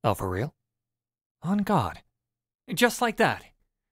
Oh, for real? On God. Just like that.